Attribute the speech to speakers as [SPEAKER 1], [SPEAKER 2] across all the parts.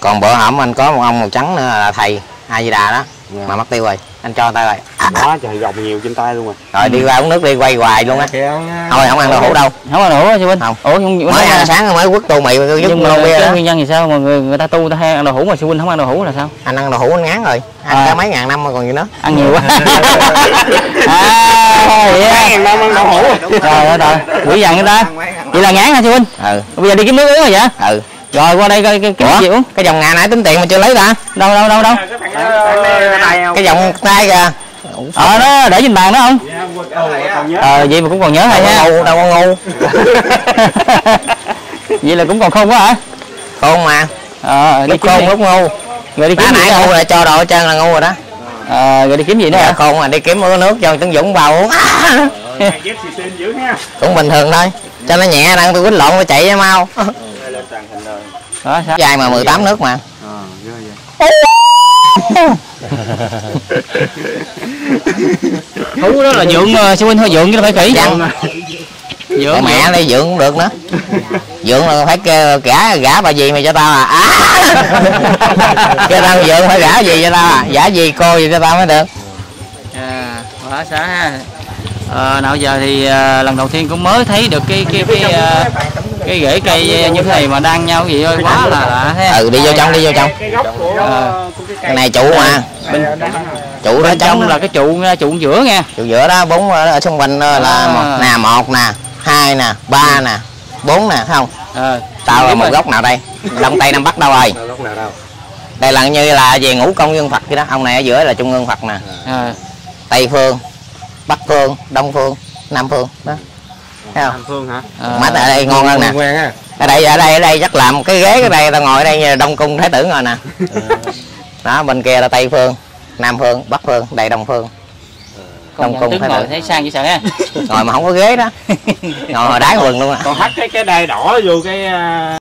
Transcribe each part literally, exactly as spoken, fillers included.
[SPEAKER 1] Còn bữa hổm anh có một ông màu trắng nữa là thầy A Di Đà đó. Yeah. Mà mất tiêu rồi, anh cho tay rồi.
[SPEAKER 2] Đó trời, gồng nhiều trên tay luôn rồi.
[SPEAKER 1] Rồi ừ. Đi ra uống nước đi, quay hoài luôn á. Thôi không ăn đậu hũ đâu.
[SPEAKER 3] Không ăn đậu hũ chứ Huynh.
[SPEAKER 1] Không.
[SPEAKER 3] Ủa nhưng
[SPEAKER 1] mới ăn sáng mới quất tô mì với
[SPEAKER 3] nhưng mà cái nguyên nhân thì sao mà người người ta tu ta hay ăn đậu hũ mà sư Huynh không ăn đậu hũ là sao?
[SPEAKER 1] Anh ăn đậu hũ anh ngán rồi. Ăn à. Cả mấy ngàn năm mà còn gì nữa.
[SPEAKER 3] Ăn nhiều quá. À vậy á.
[SPEAKER 2] Ngàn năm ăn đậu hũ.
[SPEAKER 3] Rồi rồi rồi. Quỷ dằn người ta. Vậy là ngán hả sư Huynh?
[SPEAKER 1] Ừ.
[SPEAKER 3] Bây giờ đi kiếm nước uống rồi vậy?
[SPEAKER 1] Ừ.
[SPEAKER 3] Rồi qua đây coi cái cái gì uống.
[SPEAKER 1] Cái vòng ngà nãy tính tiền mà chưa lấy ta.
[SPEAKER 3] Đâu đâu đâu đâu.
[SPEAKER 1] Cái vòng tay kìa.
[SPEAKER 3] Ờ nó để trên bàn đó không? Ờ vậy mà cũng còn nhớ hay ha.
[SPEAKER 1] Ngu, đâu có ngu.
[SPEAKER 3] Vậy là cũng còn không quá hả?
[SPEAKER 1] Khôn mà.
[SPEAKER 3] Ờ
[SPEAKER 1] lúc khôn lúc ngu.
[SPEAKER 3] Rồi đi kiếm
[SPEAKER 1] nãy ngu là cho đồ hết trơn là ngu rồi đó.
[SPEAKER 3] Ờ rồi đi kiếm gì nữa hả?
[SPEAKER 1] Khôn mà đi kiếm uống nước cho Tấn Dũng vào uống. Cũng bình thường thôi. Cho nó nhẹ đang tôi quýnh lộn tôi chạy cho mau.
[SPEAKER 3] Đó sao?
[SPEAKER 1] Dài mà mười tám nước mà.
[SPEAKER 3] Thú đó là dượng sư Huynh thôi, dượng chứ phải kỹ.
[SPEAKER 1] Dượng mẹ đây dượng cũng được nữa. Dượng là phải gả gả bà gì mà cho tao à. À. Cho tao dượng phải gả gì cho tao à. Gả gì cô gì cho tao mới được.
[SPEAKER 3] À, quá xá ha. Ờ, nào giờ thì uh, lần đầu tiên cũng mới thấy được cái cái cái uh, cái rễ cây như thế này mà đang nhau gì ơi quá là lạ thế.
[SPEAKER 1] Ừ đi vô trong đi vô trong.
[SPEAKER 3] Ờ.
[SPEAKER 1] Cái này trụ mà. Bên, trụ đó
[SPEAKER 3] bên trong là cái trụ trụ giữa nha.
[SPEAKER 1] Trụ giữa đó bốn ở xung quanh là à. một, nè một nè hai nè ba nè bốn nè thấy không?
[SPEAKER 3] Ờ.
[SPEAKER 1] Tạo là một góc nào đây? Đông Tây Nam Bắc đâu rồi? Đây là như là về ngũ công dương Phật kia đó. Ông này ở giữa là trung ương Phật nè. À. Tây phương, Bắc phương, Đông phương, Nam phương đó. Thấy không?
[SPEAKER 2] Nam phương hả?
[SPEAKER 1] À. Mát ở đây ngon hơn nè. Ở đây ở đây ở đây chắc làm cái ghế ở đây ta ngồi ở đây như Đông cung Thái tử rồi nè. Đó bên kia là Tây phương, Nam phương, Bắc phương, đây Đông phương.
[SPEAKER 3] Đông cung Thái tử thấy sang chứ sao ha.
[SPEAKER 1] Ngồi mà không có ghế đó. Ngồi đá quần luôn à.
[SPEAKER 2] Còn hắt cái cái đai đỏ vô cái uh...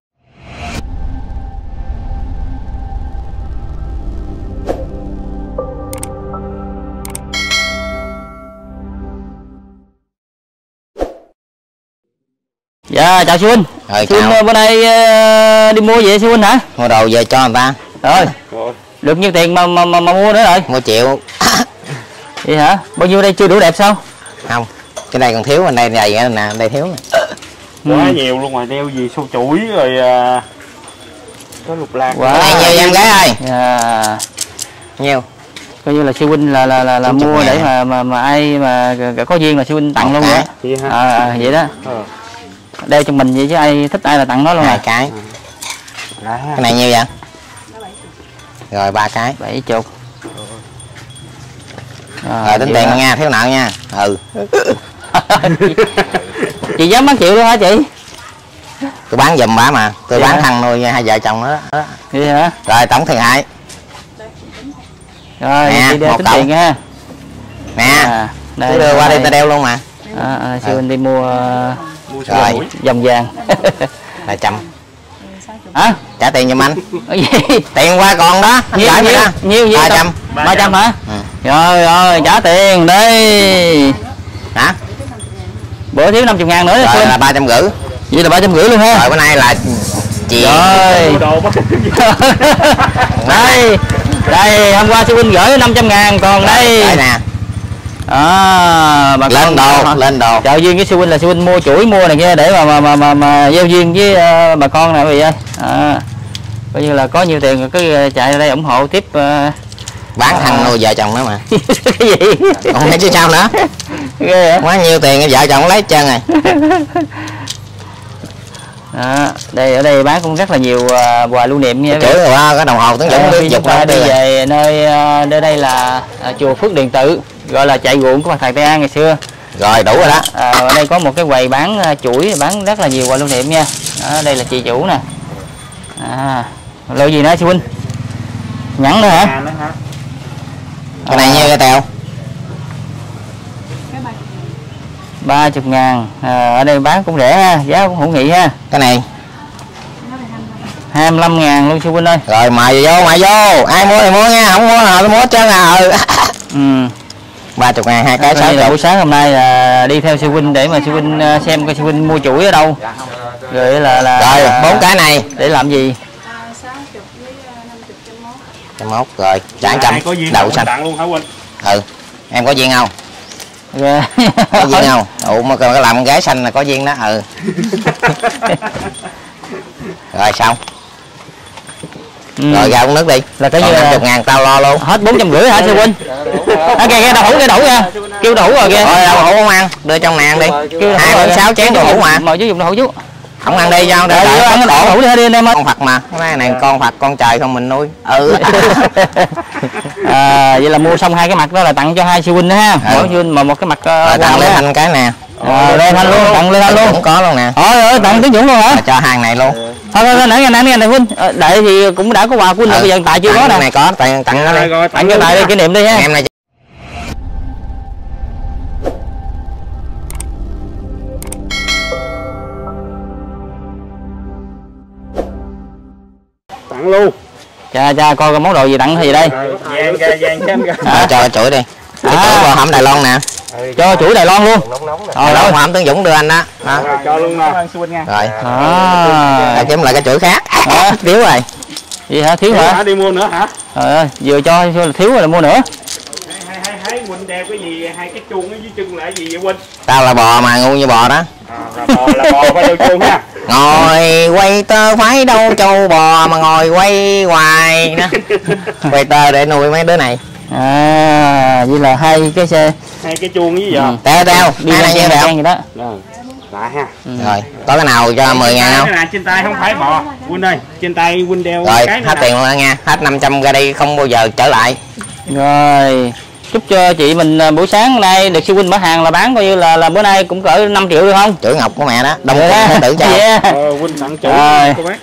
[SPEAKER 3] Dạ chào sư Huynh.
[SPEAKER 1] Rồi,
[SPEAKER 3] sư Huynh bữa nay uh, đi mua gì sư Huynh hả?
[SPEAKER 1] Mua đồ về cho người ta.
[SPEAKER 3] Rồi. Được nhiêu tiền mà mà, mà, mà mua nữa rồi?
[SPEAKER 1] Mua triệu.
[SPEAKER 3] Vậy hả? Bao nhiêu đây chưa đủ đẹp sao?
[SPEAKER 1] Không. Cái này còn thiếu, bên đây này nè, đây thiếu nè.
[SPEAKER 2] Quá ừ. Nhiều luôn rồi, đeo gì xô chuỗi rồi uh, có lục lạc.
[SPEAKER 1] Wow. Cái này nhiều em gái ơi.
[SPEAKER 3] Yeah.
[SPEAKER 1] Nhiều.
[SPEAKER 3] Coi như là sư Huynh là là là, là mua để mà mà mà ai mà có duyên là sư Huynh tặng luôn vậy. À, à, vậy đó. Ừ. Đeo cho mình vậy chứ ai thích ai là tặng nó luôn.
[SPEAKER 1] Hai cái. Ừ. Cái này nhiêu vậy? Rồi ba cái.
[SPEAKER 3] Bảy chục.
[SPEAKER 1] Rồi, rồi tính tiền đó. Nha, thiếu nợ nha. Ừ.
[SPEAKER 3] Chị dám bán triệu luôn hả chị?
[SPEAKER 1] Tôi bán giùm bả mà. Tôi vậy bán hả? Thằng nuôi hai vợ chồng nữa đó.
[SPEAKER 3] Vậy hả?
[SPEAKER 1] Rồi tổng thiệt hại.
[SPEAKER 3] Rồi nè, chị đeo tính tiền nha.
[SPEAKER 1] Nè. À, đây đưa qua đây ta đeo luôn mà.
[SPEAKER 3] À, à, sư Huynh đi mua
[SPEAKER 1] uh, rồi
[SPEAKER 3] vòng vàng.
[SPEAKER 1] Là trăm.
[SPEAKER 3] Hả?
[SPEAKER 1] Trả tiền giùm anh. Tiền qua còn đó.
[SPEAKER 3] Nhiêu nhiêu nhiêu nhiêu? ba trăm. ba trăm hả? Ừ. Rồi rồi trả tiền đi.
[SPEAKER 1] Hả?
[SPEAKER 3] Bữa thiếu năm mươi ngàn nữa
[SPEAKER 1] rồi. Rồi là ba trăm rưỡi.
[SPEAKER 3] Vậy là ba trăm rưỡi luôn ha.
[SPEAKER 1] Rồi bữa nay là chị.
[SPEAKER 3] Rồi. Đây. Đây hôm qua sư Huynh gửi năm trăm ngàn còn đây.
[SPEAKER 1] Đây nè.
[SPEAKER 3] À, bà
[SPEAKER 1] lên đồ hả? Lên đồ
[SPEAKER 3] chợ duyên với sư Huynh là sư Huynh mua chuỗi mua này kia để mà mà mà mà, mà gieo duyên với uh, bà con nè quý vị ơi. À, coi như là có nhiều tiền cứ chạy ra đây ủng hộ tiếp. Uh,
[SPEAKER 1] bán à. Thằng nuôi vợ chồng nữa mà.
[SPEAKER 3] Cái gì?
[SPEAKER 1] Không thấy chứ sao nữa. Quá nhiều tiền vợ chồng lấy hết trơn rồi.
[SPEAKER 3] Đó, đây ở đây bán cũng rất là nhiều uh, quà lưu niệm nha.
[SPEAKER 1] Chửi rồi cái đồng hồ Tấn Dũng biết dục
[SPEAKER 3] ra đi về nơi uh, nơi đây là uh, chùa Phước Điền Tự, gọi là chạy ruộng của bà thầy Tây An ngày xưa.
[SPEAKER 1] Rồi đủ rồi đó.
[SPEAKER 3] À, ở đây có một cái quầy bán uh, chuỗi bán rất là nhiều quà lưu niệm nha. Đó, đây là chị chủ nè. À, loại gì nữa sư Huynh? Nhẫn nữa hả? À, nữa hả?
[SPEAKER 1] Cái này à, như cái tèo.
[SPEAKER 3] ba mươi ngàn. À, ở đây bán cũng rẻ ha, giá cũng hữu nghị ha.
[SPEAKER 1] Cái này
[SPEAKER 3] hai mươi lăm ngàn luôn sư Huynh ơi.
[SPEAKER 1] Rồi mời vô, mời vô. Ai mua thì mua nha, không mua là tôi mua hết trơn à. Ừ. ba mươi ngàn hai cái.
[SPEAKER 3] Sáu buổi sáng hôm nay là đi theo sư Huynh để mà sư Huynh xem coi sư Huynh mua chuỗi ở đâu. Rồi là là
[SPEAKER 1] rồi bốn cái này
[SPEAKER 3] để làm gì?
[SPEAKER 1] trăm mốt rồi trả trăm đậu xanh
[SPEAKER 2] tặng luôn hả Huynh?
[SPEAKER 1] Ừ em có duyên không?
[SPEAKER 3] Yeah.
[SPEAKER 1] Có duyên không? Ủa mà còn làm con gái xanh là có duyên đó. Ừ. Rồi xong. Ừ. Rồi ra uống nước đi. Là cái như năm mươi ngàn tao lo luôn.
[SPEAKER 3] Hết bốn trăm rưỡi hả sư huynh? À kìa kìa đậu hũ, kìa đậu nha. Kêu đậu hũ rồi kìa.
[SPEAKER 1] Rồi đậu hũ không ăn, đưa trong nàng đi. Hai bốn sáu chén đậu hũ mà.
[SPEAKER 3] Mời chú dùng đậu hũ chú.
[SPEAKER 1] Không ăn đi sao? Để
[SPEAKER 3] ăn đậu hũ đi đi anh em ơi.
[SPEAKER 1] Con Phật mà. Cái này con Phật con trời không mình nuôi. Ừ.
[SPEAKER 3] À, vậy là mua xong hai cái mặt đó là tặng cho hai sư huynh đó ha. Mỗi sư huynh mà một cái mặt.
[SPEAKER 1] Rồi tặng Lê Thanh cái nè.
[SPEAKER 3] Rồi Lê Thanh luôn, tặng Lê Thanh luôn.
[SPEAKER 1] Cũng có luôn nè.
[SPEAKER 3] Ôi ơi tặng Tiến Dũng luôn hả?
[SPEAKER 1] Cho hàng này luôn.
[SPEAKER 3] Thôi thôi nãy nãy nãy này huynh. Đại thì cũng đã có quà của huynh rồi, bây giờ tài chưa có nè.
[SPEAKER 1] Này có tặng tặng nó đi.
[SPEAKER 3] Tặng cho Tài đi kỷ niệm đi ha.
[SPEAKER 1] Em này
[SPEAKER 2] tặng luôn.
[SPEAKER 3] Cha cha coi cái món đồ gì tặng hay gì đây?
[SPEAKER 2] Vàng kìa, vàng xem kìa.
[SPEAKER 1] à, cho chuỗi đi. Cái
[SPEAKER 3] À.
[SPEAKER 1] chuỗi bò hẩm Đài Loan nè.
[SPEAKER 3] Cho chuỗi Đài Loan luôn.
[SPEAKER 1] Rồi đó hẩm Tướng Dũng đưa anh đó. Đó.
[SPEAKER 2] Rồi, cho luôn nè.
[SPEAKER 1] Rồi.
[SPEAKER 3] À.
[SPEAKER 1] Rồi kiếm lại cái chuỗi khác. Thiếu rồi.
[SPEAKER 3] Gì hả? Thiếu
[SPEAKER 2] Thiếu
[SPEAKER 3] hả?
[SPEAKER 2] hả? Đi mua nữa hả?
[SPEAKER 3] Trời ơi, vừa cho thiếu rồi là mua nữa.
[SPEAKER 2] Hai hai hai Huynh đeo cái gì, hai cái chuông ở dưới chân là cái gì vậy Huynh?
[SPEAKER 1] Tao là bò mà ngu như bò đó.
[SPEAKER 2] À, là bò là bò phải đeo chuông ha.
[SPEAKER 1] Ngồi quay tơ phải đâu châu bò mà ngồi quay hoài đó. Quay tơ để nuôi mấy đứa này.
[SPEAKER 3] À, vậy là hai cái xe.
[SPEAKER 2] Hai cái chuông với gì vậy?
[SPEAKER 1] Ừ. Teo teo,
[SPEAKER 3] Đi
[SPEAKER 1] hai
[SPEAKER 3] ra
[SPEAKER 1] này
[SPEAKER 3] xe
[SPEAKER 1] như
[SPEAKER 3] đèn
[SPEAKER 1] vậy
[SPEAKER 3] gì đó.
[SPEAKER 2] Rồi. Lạ ha.
[SPEAKER 3] Ừ.
[SPEAKER 1] Rồi, có cái nào cho mười ngàn không?
[SPEAKER 2] Cái này trên tay không phải bò. Huynh ơi, trên tay Huynh đeo
[SPEAKER 1] Rồi,
[SPEAKER 2] cái
[SPEAKER 1] hết tiền luôn đó nha. Hết năm trăm ra đi không bao giờ trở lại.
[SPEAKER 3] Rồi, chúc cho chị mình buổi sáng nay được sư huynh mở hàng là bán coi như là là bữa nay cũng cỡ năm triệu được không?
[SPEAKER 1] Chuỗi ngọc của mẹ đó, đông
[SPEAKER 3] Rồi
[SPEAKER 1] cung tử cho.
[SPEAKER 3] Yeah.
[SPEAKER 2] Ờ, Huynh tặng chủ
[SPEAKER 3] Rồi.
[SPEAKER 2] cô bác.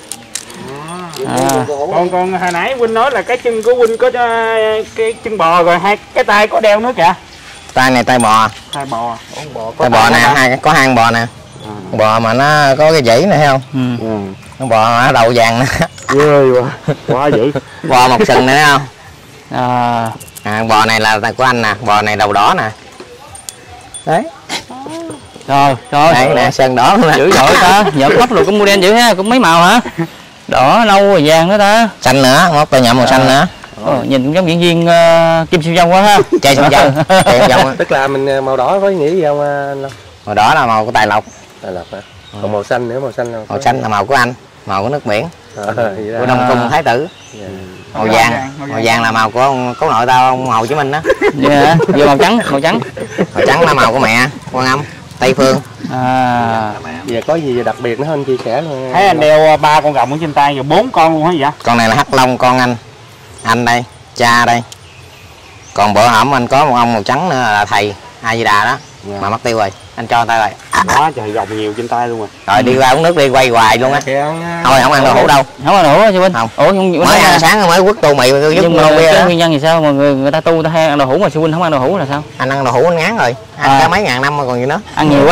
[SPEAKER 3] À.
[SPEAKER 2] Còn còn hồi nãy Huynh nói là cái chân của Huynh có cho cái chân bò rồi hai cái tay có đeo nữa kìa.
[SPEAKER 1] Tay này tay bò.
[SPEAKER 2] Tay bò. Bò
[SPEAKER 1] Tay bò nè, hai có hang bò nè. Bò mà nó có cái dãy này thấy không?
[SPEAKER 3] Ừ.
[SPEAKER 2] Ừ.
[SPEAKER 1] Con bò ở đầu vàng nè.
[SPEAKER 2] Ghê quá. Quá dữ.
[SPEAKER 1] Bò một sừng này thấy không?
[SPEAKER 3] À.
[SPEAKER 1] À, bò này là của anh nè, bò này đầu đỏ nè. Đấy.
[SPEAKER 3] Rồi, rồi.
[SPEAKER 1] Đấy nè, sơn đỏ luôn nè.
[SPEAKER 3] Dữ dội ta, nhợt mắt rồi cũng mua đen dữ ha, cũng mấy màu hả? Đỏ, nâu rồi vàng nữa ta.
[SPEAKER 1] Xanh nữa, mốt tôi nhậm màu xanh nữa.
[SPEAKER 3] Ờ, nhìn cũng giống diễn viên uh, Kim Siêu Dông quá ha.
[SPEAKER 1] Chơi sông dông. Chơi sông dông.
[SPEAKER 4] Tức là mình màu đỏ có ý nghĩa gì không anh Long?
[SPEAKER 1] Màu đỏ là màu của tài lộc.
[SPEAKER 4] Tài lộc hả? Còn màu xanh nữa, màu xanh là
[SPEAKER 1] Màu xanh là màu của anh, màu của nước biển.
[SPEAKER 4] À, vậy đó.
[SPEAKER 1] Của Đông Cung Thái tử.
[SPEAKER 4] Yeah.
[SPEAKER 1] Màu vàng, màu vàng là màu của ông cố nội tao, ông Hồ Chí Minh đó.
[SPEAKER 3] Dạ, vừa màu trắng, màu trắng.
[SPEAKER 1] Màu trắng là màu của mẹ, Quan Âm, Tây Phương.
[SPEAKER 3] À.
[SPEAKER 4] Giờ có gì đặc biệt nữa hơn chia sẻ luôn.
[SPEAKER 2] Thấy anh đeo ba con rồng ở trên tay rồi bốn con luôn hả vậy?
[SPEAKER 1] Con này là Hắc Long con anh. Anh đây, cha đây. Còn bữa hổm anh có một ông màu trắng nữa là thầy A Di Đà đó. Yeah. Mà mất tiêu rồi, anh cho tay rồi.
[SPEAKER 2] Đó trời, rồng nhiều trên tay luôn rồi.
[SPEAKER 1] Rồi đi qua uống nước đi, quay hoài luôn á. Thôi không ăn đậu hũ đâu.
[SPEAKER 3] Không ăn đậu hũ sư huynh.
[SPEAKER 1] Không.
[SPEAKER 3] Ủa nhưng
[SPEAKER 1] mới ăn sáng mới quất tô mì giúp
[SPEAKER 3] nhưng
[SPEAKER 1] lô bia
[SPEAKER 3] cái
[SPEAKER 1] đó.
[SPEAKER 3] nguyên nhân thì sao mà người, người ta tu ta hay ăn đậu hũ mà sư huynh không ăn đậu hũ là sao?
[SPEAKER 1] Anh ăn đậu hũ anh ngán rồi. Ăn
[SPEAKER 3] À.
[SPEAKER 1] cả mấy ngàn năm mà còn gì nữa.
[SPEAKER 3] Ăn nhiều quá.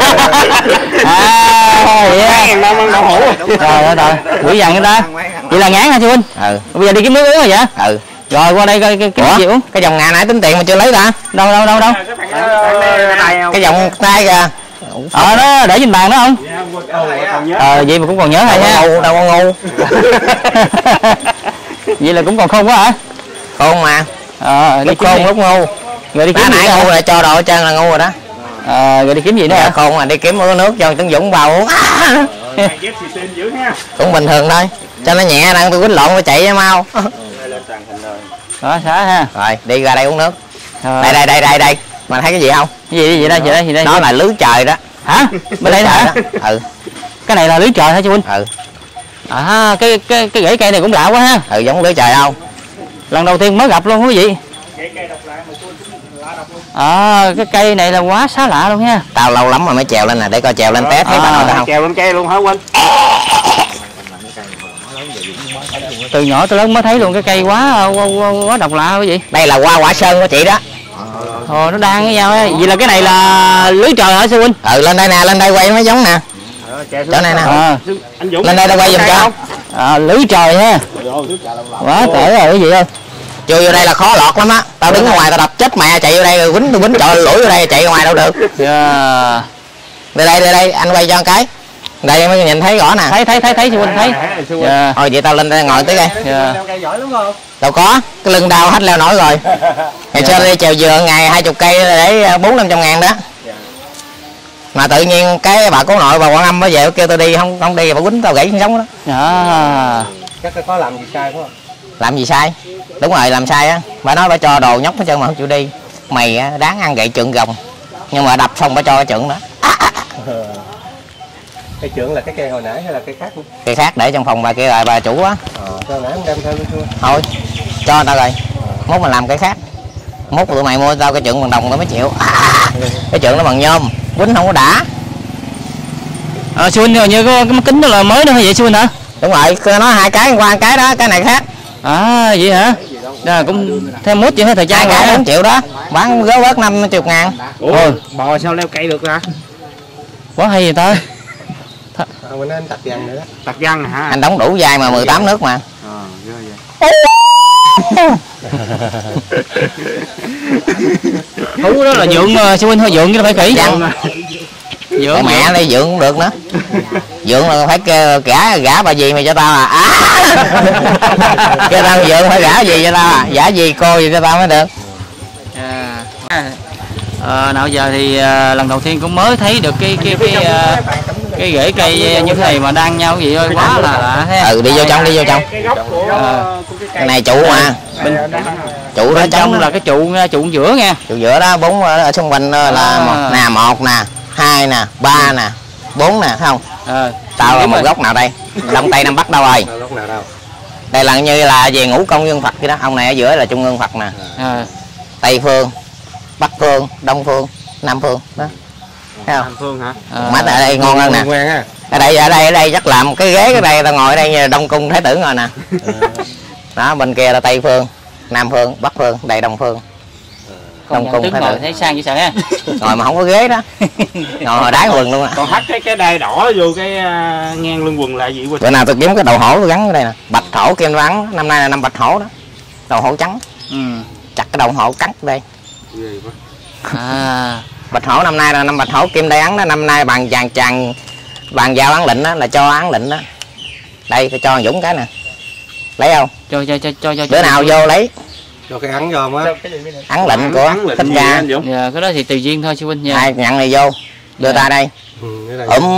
[SPEAKER 3] À, vậy á.
[SPEAKER 2] Ngàn năm ăn đậu hũ.
[SPEAKER 3] Rồi rồi rồi. Quỷ dằn người ta. Vậy là ngán hả sư huynh?
[SPEAKER 1] Ừ.
[SPEAKER 3] Bây giờ đi kiếm nước uống rồi vậy?
[SPEAKER 1] Ừ.
[SPEAKER 3] Rồi qua đây coi cái cái gì uống.
[SPEAKER 1] Cái dòng ngà nãy tính tiền mà chưa lấy ta.
[SPEAKER 3] Đâu đâu đâu đâu.
[SPEAKER 1] Cái dòng tay kìa.
[SPEAKER 3] Ờ nó để trên bàn đó không? Ờ vậy mà cũng còn nhớ hay nha.
[SPEAKER 1] Ngu, đâu có ngu.
[SPEAKER 3] Vậy là cũng còn không quá hả?
[SPEAKER 1] Khôn mà.
[SPEAKER 3] Ờ đi
[SPEAKER 1] Lúc
[SPEAKER 3] kiếm
[SPEAKER 1] khôn
[SPEAKER 3] gì?
[SPEAKER 1] lúc ngu.
[SPEAKER 3] Rồi đi kiếm
[SPEAKER 1] Đã
[SPEAKER 3] gì
[SPEAKER 1] nãy
[SPEAKER 3] nữa?
[SPEAKER 1] ngu là cho đồ hết trơn là ngu rồi đó.
[SPEAKER 3] Ờ rồi đi kiếm gì nữa
[SPEAKER 1] Dạ,
[SPEAKER 3] hả?
[SPEAKER 1] khôn mà đi kiếm mua nước cho Tướng Dũng vào uống.
[SPEAKER 2] Dép xì tên dữ ha.
[SPEAKER 1] Cũng bình thường thôi. Cho nó nhẹ đang tôi quýnh lộn tôi chạy mau.
[SPEAKER 3] Đó xá ha.
[SPEAKER 1] Rồi đi ra đây uống nước.
[SPEAKER 3] Rồi.
[SPEAKER 1] Đây đây đây đây đây. Mà thấy cái gì không?
[SPEAKER 3] Cái gì vậy đây vậy đây gì đây?
[SPEAKER 1] Đó là lưới trời đó.
[SPEAKER 3] Hả? Bên đây đó hả?
[SPEAKER 1] Ừ.
[SPEAKER 3] Cái này là lưới trời hả chú huynh?
[SPEAKER 1] Ừ.
[SPEAKER 3] À cái cái cái rễ cây này cũng lạ quá ha.
[SPEAKER 1] Ừ giống lưới trời không?
[SPEAKER 3] Lần đầu tiên mới gặp luôn quý vị. À cái cây này là quá xá lạ luôn nha.
[SPEAKER 1] Tao lâu lắm mà mới trèo lên nè để coi trèo lên té thấy
[SPEAKER 3] À.
[SPEAKER 1] bà nội tao không?
[SPEAKER 2] Trèo lên cây luôn hả Huynh?
[SPEAKER 3] Từ nhỏ tới lớn mới thấy luôn cái cây quá quá, quá, quá độc lạ quý vị.
[SPEAKER 1] Đây là hoa quả sơn của chị đó.
[SPEAKER 3] Ồ nó đang với nhau ấy. Vậy là cái này là lưới trời hả sư huynh?
[SPEAKER 1] Ừ lên đây nè, lên đây quay mới giống nè. Chỗ này nè.
[SPEAKER 3] À,
[SPEAKER 2] Anh Dũng
[SPEAKER 1] Lên đây tao quay giùm cho.
[SPEAKER 3] à, lưới trời ha. Quá tệ rồi quý vị ơi.
[SPEAKER 1] Chui vô đây là khó lọt lắm á. Tao đứng ở ngoài tao đập chết mẹ chạy vô đây rồi quýnh tôi quýnh trọi lũi vô đây chạy ra ngoài đâu được.
[SPEAKER 3] Yeah.
[SPEAKER 1] Đây đây đây đây anh quay cho một cái. Đây mới nhìn thấy rõ nè.
[SPEAKER 3] Thấy thấy thấy thấy sư huynh thấy. Dạ.
[SPEAKER 1] Thôi vậy tao lên đây ngồi tới đây.
[SPEAKER 3] Dạ.
[SPEAKER 1] Đâu có, cái lưng đau hết leo nổi rồi. Ngày xưa đi chèo dừa ngày hai chục cây để bốn năm trăm ngàn đó. Mà tự nhiên cái bà cố nội bà Quảng Âm mới về kêu tao đi, không không đi bà quýnh tao gãy xương sống đó.
[SPEAKER 3] Dạ.
[SPEAKER 4] Chắc có làm gì sai phải không?
[SPEAKER 1] Làm gì sai? Đúng rồi, làm sai á. Bà nói bà cho đồ nhóc hết trơn mà không chịu đi. Mày á, đáng ăn gậy trượng gồng. Nhưng mà đập xong bà cho cái trượng đó.
[SPEAKER 4] Cây trượng là cái cây hồi nãy hay là cây khác?
[SPEAKER 1] Cây khác để trong phòng bà kia rồi bà chủ á.
[SPEAKER 4] Ờ, hồi nãy không đem theo luôn chưa?
[SPEAKER 1] Thôi, cho tao rồi. Mốt mình làm cái khác. Mốt tụi mày mua tao cái trượng bằng đồng tao mới chịu. À, cái trượng nó bằng nhôm, quýnh không có đã.
[SPEAKER 3] À, sư huynh như cái, cái mắt kính đó là mới nữa hay vậy sư huynh hả?
[SPEAKER 1] Đúng rồi, nó hai cái qua cái đó, cái này khác.
[SPEAKER 3] À vậy hả? Đó, cũng thêm mút vậy hết thời gian
[SPEAKER 1] Hai cái bốn triệu đó, bán gớt bớt năm chục ngàn.
[SPEAKER 2] Ủa, bò sao leo cây được ra?
[SPEAKER 3] Quá hay vậy ta.
[SPEAKER 4] À, mình nên tạc vàng nữa đó.
[SPEAKER 2] Tạc văn hả?
[SPEAKER 1] Anh đóng đủ dai mà mười tám nước mà.
[SPEAKER 2] Ờ, vậy.
[SPEAKER 3] Thú đó là dưỡng sư huynh thôi, dưỡng cái phải kỹ.
[SPEAKER 1] Dưỡng mẹ đây dưỡng cũng được nữa. Dưỡng là phải gả gả bà gì mày cho tao à. À. Kêu tao dưỡng phải gả gì cho tao à. Gả gì cô gì cho tao mới được.
[SPEAKER 3] À. À, nào giờ thì à, lần đầu tiên cũng mới thấy được cái cái cái à, cái rễ cây như thế này mà đang nhau gì ơi quá là lạ thế.
[SPEAKER 1] Ừ, đi vô trong, đi vô trong.
[SPEAKER 2] Cái gốc của
[SPEAKER 3] À.
[SPEAKER 1] Cái này trụ mà.
[SPEAKER 3] Bên,
[SPEAKER 1] Trụ đó
[SPEAKER 3] bên trong
[SPEAKER 1] trống
[SPEAKER 3] là cái trụ trụ giữa nha.
[SPEAKER 1] trụ giữa đó, bốn ở xung quanh là
[SPEAKER 3] À.
[SPEAKER 1] một, nè một nè, hai nè, ba nè, bốn nè, thấy không?
[SPEAKER 3] À.
[SPEAKER 1] Tao là một góc nào đây? Đông Tây Nam Bắc đâu rồi?
[SPEAKER 4] Lúc nào đâu?
[SPEAKER 1] Đây là như là về ngũ công dương Phật vậy đó. Ông này ở giữa là trung ương Phật nè.
[SPEAKER 3] À.
[SPEAKER 1] Tây phương, Bắc phương, Đông phương, Nam phương đó. Thấy không?
[SPEAKER 2] Nam Phương hả?
[SPEAKER 3] À.
[SPEAKER 1] Mắt ở đây ngon hơn nè.
[SPEAKER 4] Quen á.
[SPEAKER 1] Ở đây ở đây ở đây chắc làm cái ghế cái đây tao ngồi ở đây như Đông cung Thái tử ngồi nè. Đó, bên kia là Tây phương, Nam phương, Bắc phương, đây Đông phương.
[SPEAKER 3] Còn
[SPEAKER 1] Đông cung
[SPEAKER 3] tướng
[SPEAKER 1] Thái
[SPEAKER 3] ngồi
[SPEAKER 1] tử.
[SPEAKER 3] thấy sang vậy sao ha?
[SPEAKER 1] Ngồi mà không có ghế đó. Ngồi hồi đá quần luôn á.
[SPEAKER 2] Còn hắt cái cái đai đỏ vô cái uh, ngang lưng quần là gì quên.
[SPEAKER 1] Bữa nào tôi kiếm cái đầu hổ tôi gắn ở đây nè. Bạch hổ kim vắng, năm nay là năm bạch hổ đó. Đầu hổ trắng.
[SPEAKER 3] Ừ.
[SPEAKER 1] Chặt cái đầu hổ cắt đây.
[SPEAKER 2] Ghê quá.
[SPEAKER 3] À.
[SPEAKER 1] Bạch hổ năm nay là năm bạch hổ kim đai ắn đó, năm nay bàn chàng chàng bàn giao án lệnh đó là cho án lệnh đó. Đây tôi cho Dũng cái nè. Lấy không?
[SPEAKER 3] Cho cho cho cho cho.
[SPEAKER 1] Bữa nào vô lấy
[SPEAKER 4] Cho cái ắn vô á.
[SPEAKER 1] án lệnh của
[SPEAKER 2] Ắn lệnh
[SPEAKER 1] thích
[SPEAKER 2] gì
[SPEAKER 1] ca.
[SPEAKER 2] anh Dũng?
[SPEAKER 3] Dạ, cái đó thì tùy duyên thôi sư huynh nha.
[SPEAKER 1] Ai nhận này vô. Đưa
[SPEAKER 3] Dạ.
[SPEAKER 1] ta đây.
[SPEAKER 4] Ừ, cái này.
[SPEAKER 1] Om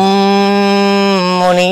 [SPEAKER 1] Mani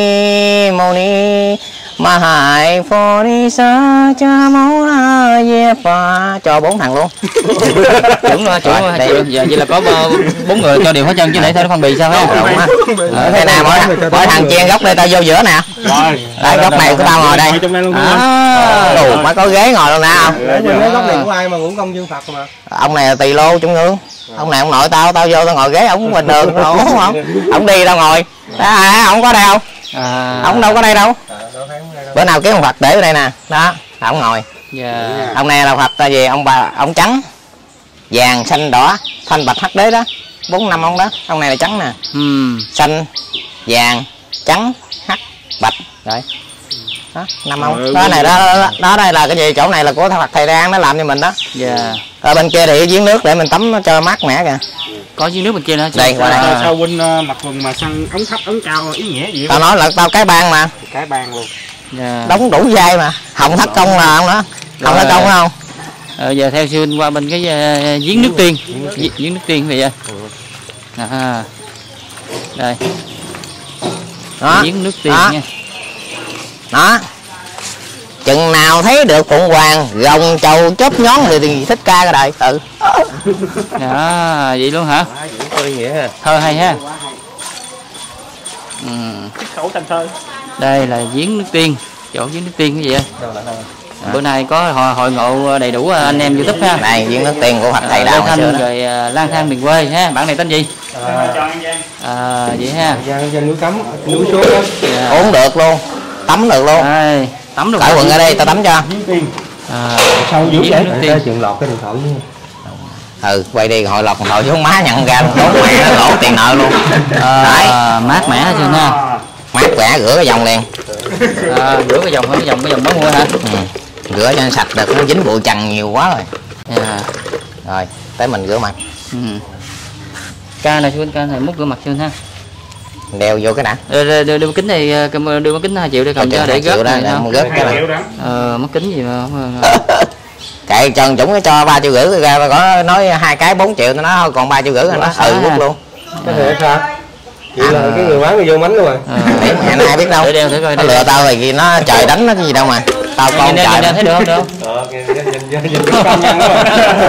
[SPEAKER 1] Mani Mahai Phoni Sa Cha Mâu Na Ye Pha. Cho bốn thằng luôn.
[SPEAKER 3] Chuẩn rồi, chuẩn rồi.
[SPEAKER 1] Đây.
[SPEAKER 3] Dạ, vậy là có bốn người cho đều hết trơn chứ để sao nó phân bì sao ha?
[SPEAKER 1] Đúng á. Thế nào mỗi, mỗi thằng chia góc đây tao vô giữa nè.
[SPEAKER 2] Rồi.
[SPEAKER 1] Đây góc này của tao ngồi đây.
[SPEAKER 2] Trong đây luôn.
[SPEAKER 3] À.
[SPEAKER 1] Đủ mà có ghế ngồi luôn nè không?
[SPEAKER 4] Cái góc này của ai mà ngũ công dương Phật mà.
[SPEAKER 1] Ông này là tỳ lô trung ương. Ông này ông nội tao, tao vô tao ngồi ghế ổng bình thường, ổng không? Ổng đi tao ngồi. À, ổng có đây không?
[SPEAKER 3] À.
[SPEAKER 1] Ổng đâu có đây đâu. Bữa nào kiếm ông Phật để ở đây nè. Đó, ổng ngồi.
[SPEAKER 3] Dạ.
[SPEAKER 1] Ông này là Phật là gì? Ông bà ông trắng, vàng, xanh, đỏ, thanh, bạch, hắc đế đó. Bốn năm ông đó. Ông này là trắng nè.
[SPEAKER 3] Ừ.
[SPEAKER 1] Xanh, vàng, trắng, hắc, bạch. Rồi. Đó, năm ông.
[SPEAKER 2] Ừ,
[SPEAKER 1] Đó này đó, đó, đó đây là cái gì? Chỗ này là của Phật Thầy Đan nó làm cho mình đó.
[SPEAKER 3] Dạ.
[SPEAKER 1] Ở bên kia thì giếng nước để mình tắm nó cho mát mẻ kìa.
[SPEAKER 3] Có giếng nước bên kia nữa.
[SPEAKER 1] Đây, qua đây.
[SPEAKER 2] Sao sao huynh uh, mặc quần mà săn ống thấp ống cao ý nghĩa gì
[SPEAKER 1] Tao
[SPEAKER 2] vậy?
[SPEAKER 1] nói là tao cái ban mà,
[SPEAKER 2] Cái bàn luôn.
[SPEAKER 3] Dạ.
[SPEAKER 1] đóng đủ dai mà. Hồng thất công là không nữa. Hồng thất công phải không?
[SPEAKER 3] Ờ, giờ theo sư huynh qua bên cái uh, giếng nước tiên. Gi- giếng nước tiên vậy. À. Đây.
[SPEAKER 1] Đó.
[SPEAKER 3] Giếng nước tiên
[SPEAKER 1] Đó.
[SPEAKER 3] nha.
[SPEAKER 1] Đó. Chừng nào thấy được Phụng Hoàng gồng chầu chớp nhón thì, thì thích ca cái đời. Ừ.
[SPEAKER 3] Đó, vậy luôn hả?
[SPEAKER 4] Có ý nghĩa ha.
[SPEAKER 3] Thơ hay ha. Ừ.
[SPEAKER 2] Khẩu thành thơ.
[SPEAKER 3] Đây là giếng nước tiên, chỗ giếng nước tiên cái gì vậy? À, bữa nay có hội, hội ngộ đầy đủ anh em YouTube ha.
[SPEAKER 1] Này giếng nước tiền của Phật Thầy Đạo hồi xưa
[SPEAKER 3] Thanh
[SPEAKER 1] đó.
[SPEAKER 3] rồi uh, lang thang miền quê ha. Bạn này tên gì?
[SPEAKER 2] À. Cho An Giang.
[SPEAKER 3] À, vậy ha.
[SPEAKER 4] Giang trên núi cấm, núi xuống đó.
[SPEAKER 3] Dạ.
[SPEAKER 1] Uống được luôn, tắm được luôn.
[SPEAKER 3] Đây, tắm được.
[SPEAKER 1] Cởi quần ở đây tao tắm cho.
[SPEAKER 2] Giếng tiên.
[SPEAKER 3] À,
[SPEAKER 2] Sao dữ
[SPEAKER 3] giếng
[SPEAKER 2] vậy?
[SPEAKER 3] nước
[SPEAKER 4] Để
[SPEAKER 3] tiên.
[SPEAKER 4] chuyện lọt cái điện thoại với.
[SPEAKER 1] Ừ, quay đi hội lọc hội xuống má nhận ra luôn, đốn mẹ nó lỗ tiền nợ luôn.
[SPEAKER 3] À, mát mẻ hết trơn ha.
[SPEAKER 1] Mát khỏe rửa cái dòng liền.
[SPEAKER 3] À, rửa cái dòng cái dòng cái dòng mới mua hả?
[SPEAKER 1] Ừ. Rửa cho nó sạch được, nó dính bụi trần nhiều quá rồi.
[SPEAKER 3] Dạ.
[SPEAKER 1] Rồi, tới mình rửa mặt.
[SPEAKER 3] Ừ. Ca này sư huynh, ca này múc rửa mặt sư huynh ha.
[SPEAKER 1] đeo vô cái đã.
[SPEAKER 3] Đưa, đưa, đưa kính này, đưa mắt kính hai triệu để cầm cho để gớt này không?
[SPEAKER 1] Gớt cái này.
[SPEAKER 3] Ờ, mắt kính gì mà
[SPEAKER 1] kệ Trần Dũng cho ba triệu rưỡi ra có nói hai cái bốn triệu nó nói còn ba triệu rưỡi nó ừ rút luôn.
[SPEAKER 4] Có thể sao? Vậy là cái người bán người vô mánh luôn rồi.
[SPEAKER 1] Để mẹ nó ai biết đâu.
[SPEAKER 3] Đeo thử coi.
[SPEAKER 1] Nó lừa tao rồi nó trời đánh nó gì đâu mà. Tao con trời.
[SPEAKER 3] Thấy được không? Được không?
[SPEAKER 4] Ờ, nhìn nhìn nhìn công nhân quá.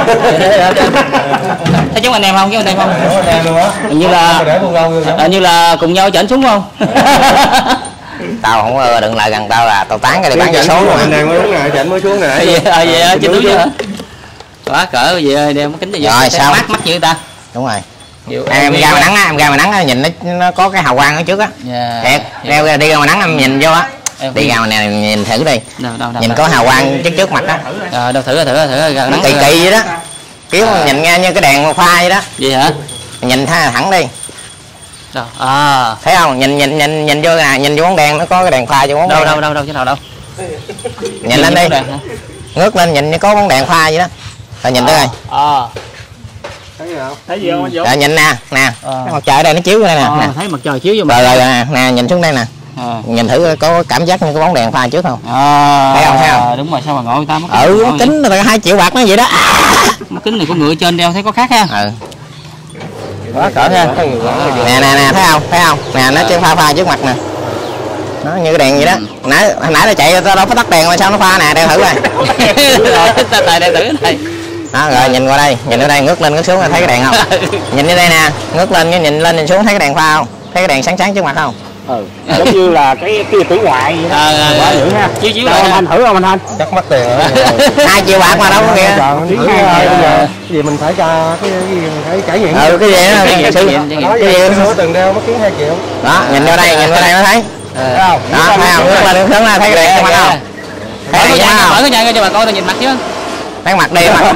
[SPEAKER 3] Thấy chúng anh em không? Chúng anh em không?
[SPEAKER 4] Em luôn á.
[SPEAKER 3] Hình như là hình như là cùng nhau chỉnh súng không?
[SPEAKER 1] Tao không đừng lại gần tao là tao tán cái đi bán vé số
[SPEAKER 4] rồi. Anh đang mới đúng này, chỉnh mới xuống này.
[SPEAKER 3] Vậy à, vậy á, chứ đúng hả? Quá cỡ vậy ơi, đeo mắt kính này vô.
[SPEAKER 1] Rồi sao?
[SPEAKER 3] Mắt mắt như ta.
[SPEAKER 1] Đúng rồi. Em ra ngoài nắng á, em ra ngoài nắng á, nhìn nó nó có cái hào quang ở trước á. Thiệt, đeo ra đi ra ngoài nắng em nhìn vô á. Đi ra ngoài này nhìn thử đi. Nhìn có hào quang trước trước mặt á.
[SPEAKER 3] Ờ đâu thử thử thử nắng.
[SPEAKER 1] Kỳ kỳ vậy đó. Kiểu nhìn nghe như cái đèn pha vậy đó.
[SPEAKER 3] Gì hả?
[SPEAKER 1] Nhìn thẳng đi.
[SPEAKER 3] Đâu? À.
[SPEAKER 1] Thấy không? Nhìn nhìn nhìn nhìn vô nè, nhìn vô bóng đèn nó có cái đèn pha vô bóng
[SPEAKER 3] đâu
[SPEAKER 1] đèn.
[SPEAKER 3] đâu đâu đâu chứ nào đâu.
[SPEAKER 1] Nhìn lên đi. Ngước lên nhìn như có bóng đèn pha vậy đó. Rồi nhìn tới đây.
[SPEAKER 3] Ờ.
[SPEAKER 2] Thấy gì không? Thấy gì không anh Dũng?
[SPEAKER 1] Rồi nhìn nè, nè. Cái mặt trời đây nó chiếu đây nè.
[SPEAKER 3] Ờ, thấy mặt trời chiếu vô
[SPEAKER 1] rồi rồi nè, nè nhìn xuống đây nè. À. Nhìn thử có cảm giác như cái bóng đèn pha trước không? À, thấy không? Thấy không?
[SPEAKER 3] Đúng rồi, sao mà ngồi người ta mất
[SPEAKER 1] ừ mắt kính là hai triệu bạc nó vậy đó.
[SPEAKER 3] Mắt kính này của người trên đeo thấy có khác ha.
[SPEAKER 1] Ừ.
[SPEAKER 3] Quá cỡ ha.
[SPEAKER 1] Nè nè nè thấy không? Thấy không? Nè nó chưa pha pha trước mặt nè. Nó như cái đèn vậy đó. Nãy hồi nãy nó chạy tao đâu có tắt đèn mà sao nó pha nè, đeo thử coi.
[SPEAKER 3] Rồi ta tài đeo thử này.
[SPEAKER 1] Đó rồi nhìn qua đây, nhìn ở đây ngước lên ngước xuống thấy cái đèn không? Nhìn ở đây nè, ngước lên cái nhìn lên nhìn xuống thấy cái đèn pha không? Thấy cái đèn sáng sáng trước mặt không?
[SPEAKER 2] Ừ. Giống như là cái kia tử ngoại vậy đó. À, quá dữ ha.
[SPEAKER 3] Chiếu chiếu
[SPEAKER 2] lại anh thử không anh Thanh?
[SPEAKER 4] Chắc mất tiền rồi.
[SPEAKER 1] hai triệu bạc mà đâu có kìa.
[SPEAKER 4] Thử bây giờ cái gì mình phải cho cái gì mình phải trải nghiệm.
[SPEAKER 1] Ừ cái gì đó cái gì
[SPEAKER 4] cái gì số từng đeo mất kiến hai triệu.
[SPEAKER 1] Đó nhìn vào đây nhìn vào đây nó thấy. Đó thấy không? Ngước lên ngước xuống thấy cái đèn trước mặt không?
[SPEAKER 3] Thấy cái nhà mở cái nhà cho bà coi tao nhìn mặt chứ.
[SPEAKER 1] Thấy mặt đi mặt.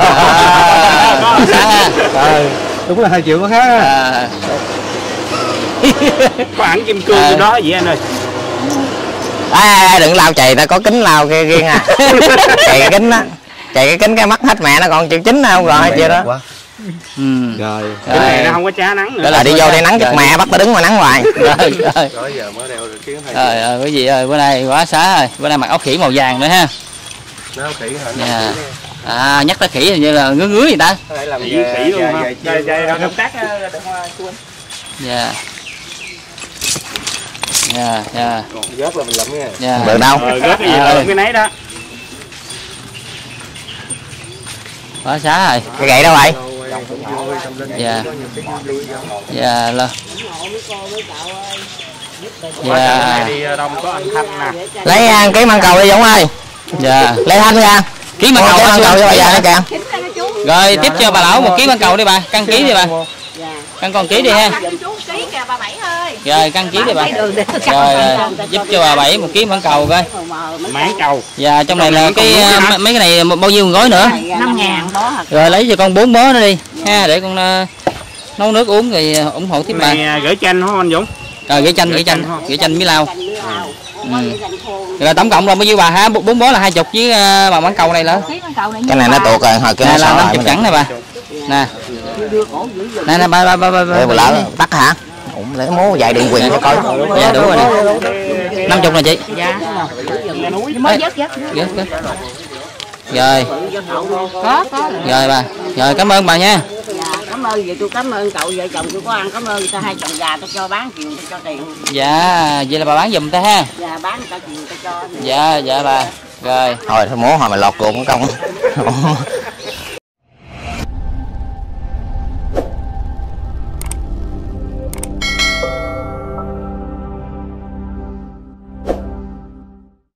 [SPEAKER 4] Rồi đúng là hai triệu có khác á.
[SPEAKER 2] Có hẳn kim cương à. Đó vậy anh ơi.
[SPEAKER 1] À, đừng lao chày ta có kính lao kia riêng à. Chày cái kính á, chày cái kính cái mắt hết mẹ nó còn chịu chính đâu rồi chưa đó.
[SPEAKER 3] Ừ.
[SPEAKER 4] Rồi.
[SPEAKER 2] Cái này nó không có chá nắng nữa.
[SPEAKER 1] Là đi vô đây nắng chút mẹ bắt ta đứng mà nắng hoài.
[SPEAKER 3] Rồi rồi.
[SPEAKER 4] Rồi giờ mới đeo được kiến hai.
[SPEAKER 3] Trời ơi quý vị ơi, bữa nay quá xá rồi. Bữa nay mặc áo khỉ màu vàng nữa ha.
[SPEAKER 4] Nó khỉ hả?
[SPEAKER 3] Yeah. À nhắc tới khỉ hình như là ngứa ngứa gì ta.
[SPEAKER 2] Có thể làm khỉ khỉ luôn ha. Đây đây động tác
[SPEAKER 3] Dạ. Dạ dạ.
[SPEAKER 4] Gớt là mình làm nghe.
[SPEAKER 3] Dạ.
[SPEAKER 1] Được đâu.
[SPEAKER 2] Ờ gớt cái gì là cái nấy đó.
[SPEAKER 3] Quá xá rồi.
[SPEAKER 1] Cái gậy đâu vậy?
[SPEAKER 3] Dạ. Dạ lo. Dạ.
[SPEAKER 2] Đi đông có anh Thanh nè.
[SPEAKER 1] Lấy uh, cái măng cầu đi Dũng ơi.
[SPEAKER 3] Dạ.
[SPEAKER 1] Lấy Thanh ra.
[SPEAKER 3] Ký măng cầu
[SPEAKER 1] măng cầu cho bà già nó kìa.
[SPEAKER 3] Rồi tiếp cho bà lão một ký măng cầu đi bà, căn ký đi bà. Căn con ký đi ha. Rồi căn ký đi bà. Rồi giúp cho bà Bảy một ký măng cầu coi.
[SPEAKER 2] Mãn cầu.
[SPEAKER 3] Và trong này là cái mấy cái này bao nhiêu gói nữa?
[SPEAKER 5] năm ngàn bó.
[SPEAKER 3] Rồi lấy cho con bốn bó nữa đi ha, để con uh, nấu nước uống thì ủng hộ tiếp bà.
[SPEAKER 2] Này gửi chanh không anh Dũng?
[SPEAKER 3] Rồi gửi chanh, gửi chanh, gửi chanh với lao. Ừ. Rồi tổng cộng là bao nhiêu bà ha? Bốn bó là hai chục với uh, bà mãn cầu này nữa.
[SPEAKER 1] Cái này nó tuột rồi hồi kia nó
[SPEAKER 3] là năm chục cẳng này bà. Nè. Nè nè ba ba ba ba.
[SPEAKER 1] Bà lỡ tắt hả? Ủa lấy mố dạy đường quyền cho coi.
[SPEAKER 3] Dạ đúng rồi nè. năm mươi nè chị.
[SPEAKER 5] Dạ. Mới vớt vớt.
[SPEAKER 3] Vớt vớt. Rồi.
[SPEAKER 5] Có có.
[SPEAKER 3] Rồi bà. Rồi cảm ơn bà nha.
[SPEAKER 5] Dạ cảm ơn vậy tôi cảm ơn cậu vợ chồng tôi có ăn cảm ơn ta hai chồng già tôi cho bán chuyện tôi cho tiền.
[SPEAKER 3] Dạ vậy là bà bán giùm ta ha.
[SPEAKER 5] Dạ bán ta chuyện tôi cho.
[SPEAKER 3] Dạ dạ bà. Rồi.
[SPEAKER 1] Thôi thôi mố hồi mày lọt ruột công.